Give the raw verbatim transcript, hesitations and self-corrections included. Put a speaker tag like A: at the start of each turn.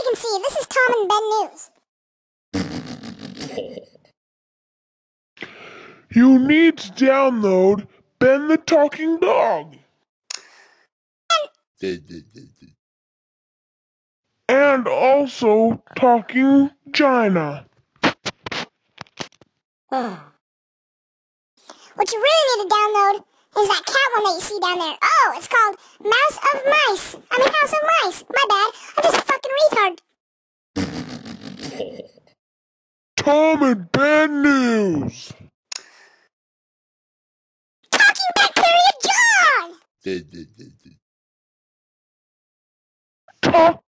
A: can see. This is Tom and Ben News.
B: You need to download Ben the Talking Dog. And also Talking China.
A: What you really need to download is that cat one that you see down there. Oh, it's called Mouse of Mice. I mean House of Mice. My bad. I'm just a fucking retard.
B: Tom and Ben News.
A: Talking Bacteria John.
B: Talk